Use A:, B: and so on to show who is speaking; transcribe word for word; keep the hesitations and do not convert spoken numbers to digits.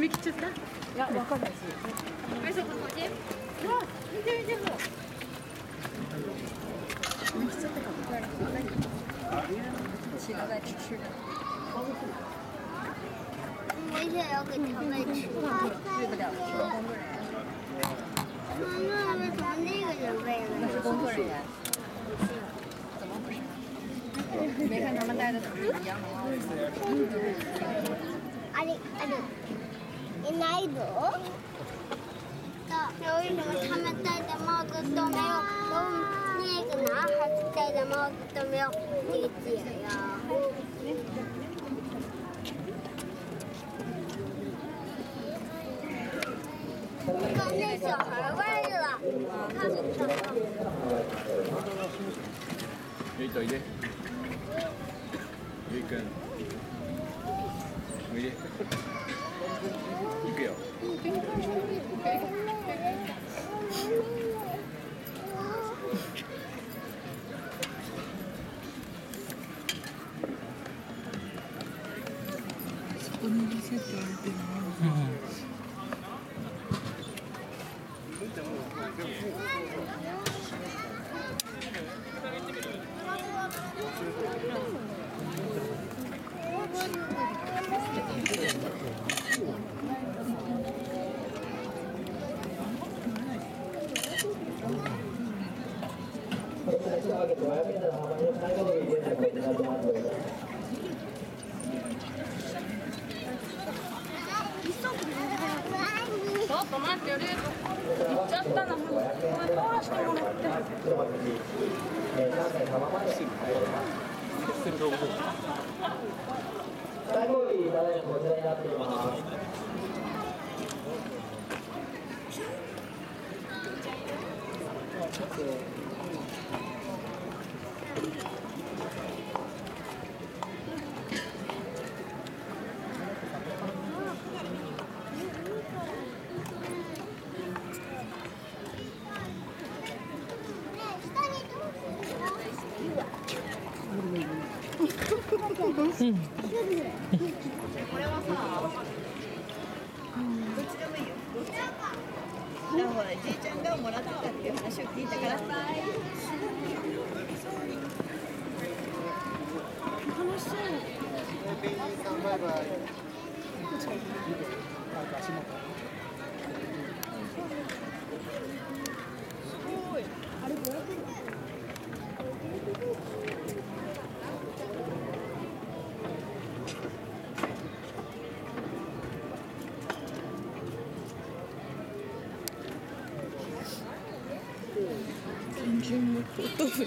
A: め切っちゃった？いや、わかんないです。为什么头巾？哇，見て見ても。め切っちゃったかも。其他在吃的。
B: 我想要给他们吃。
A: 喂不了，是工作人员。
B: 那为什么那个人喂了？
A: 那是工作人员。怎么回事？你没看他们戴的都是一样的吗？
B: あれあれ。いないぞ。为什么他们戴的帽子都没有那个男孩子戴的帽子都没有那个结呀？刚那小孩歪了，看着什么？
C: ゆいといで。ゆいくん。おいで。行くよ。
A: そこに見せておいても。ちょっと待ってよ、冷凍行っちゃったな。これどうしてもらって。
D: 最後にいただいてこちらになっています。
A: これはさ、どっちでもいいよ。どっち？じゃあほら、じいちゃんがもらってたっていう話を聞いたから。楽しそう。
E: 店員さんバイバイ。
A: すごい。あれごひゃくえん。単純なこと